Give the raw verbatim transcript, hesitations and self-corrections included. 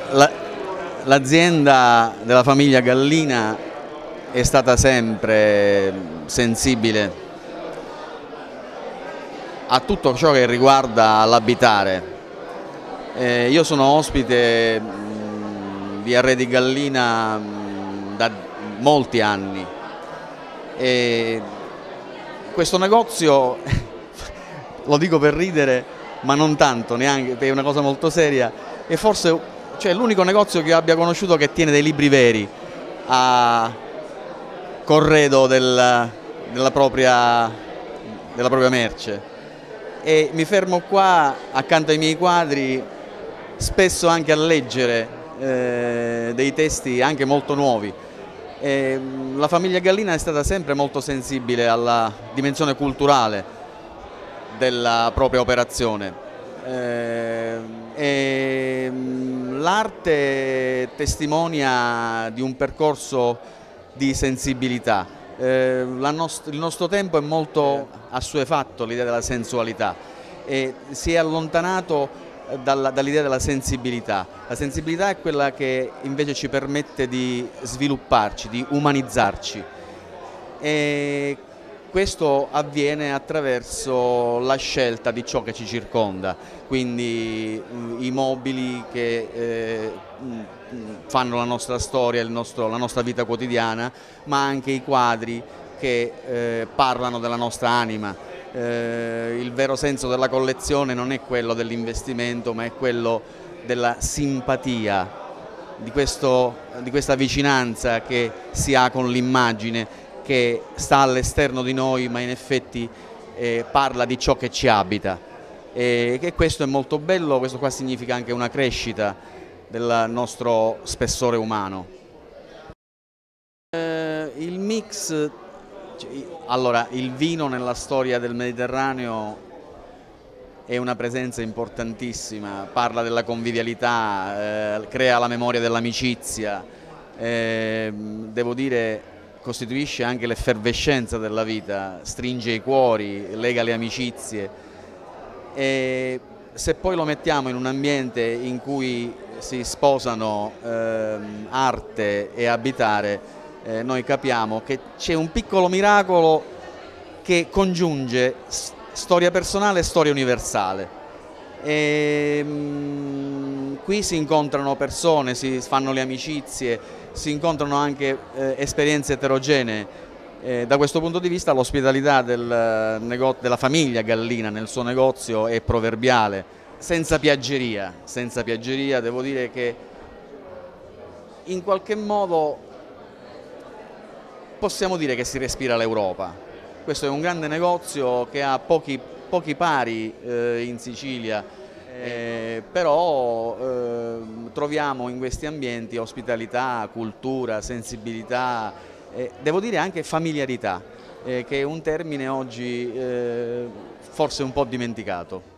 La, l'azienda della famiglia Gallina è stata sempre sensibile a tutto ciò che riguarda l'abitare. Eh, io sono ospite mh, di Arredi Gallina mh, da molti anni e questo negozio, lo dico per ridere, ma non tanto, neanche, è una cosa molto seria, è forse cioè, l'unico negozio che io abbia conosciuto che tiene dei libri veri a corredo del, della, propria, della propria merce. E mi fermo qua accanto ai miei quadri, spesso anche a leggere eh, dei testi anche molto nuovi. E la famiglia Gallina è stata sempre molto sensibile alla dimensione culturale della propria operazione. Eh, e l'arte testimonia di un percorso di sensibilità. Eh, la nost- il nostro tempo è molto assuefatto all'idea della sensualità e si è allontanato dalla, dall'idea della sensibilità. La sensibilità è quella che invece ci permette di svilupparci, di umanizzarci. E questo avviene attraverso la scelta di ciò che ci circonda, quindi mh, i mobili che eh, mh, fanno la nostra storia, il nostro, la nostra vita quotidiana, ma anche i quadri che eh, parlano della nostra anima. Eh, il vero senso della collezione non è quello dell'investimento, ma è quello della simpatia, di, questo, di questa vicinanza che si ha con l'immagine, che sta all'esterno di noi ma in effetti eh, parla di ciò che ci abita, e che questo è molto bello. Questo qua significa anche una crescita del nostro spessore umano. Eh, il mix, allora il vino nella storia del Mediterraneo è una presenza importantissima, parla della convivialità, eh, crea la memoria dell'amicizia, eh, devo dire costituisce anche l'effervescenza della vita, stringe i cuori, lega le amicizie, e se poi lo mettiamo in un ambiente in cui si sposano eh, arte e abitare, eh, noi capiamo che c'è un piccolo miracolo che congiunge storia personale e storia universale. E, mh, qui si incontrano persone, si fanno le amicizie, si incontrano anche eh, esperienze eterogenee. Eh, da questo punto di vista l'ospitalità del della famiglia Gallina nel suo negozio è proverbiale, senza piaggeria, senza piaggeria. Devo dire che in qualche modo possiamo dire che si respira l'Europa. Questo è un grande negozio che ha pochi, pochi pari eh, in Sicilia, eh, però eh, troviamo in questi ambienti ospitalità, cultura, sensibilità, eh, devo dire anche familiarità, eh, che è un termine oggi eh, forse un po' dimenticato.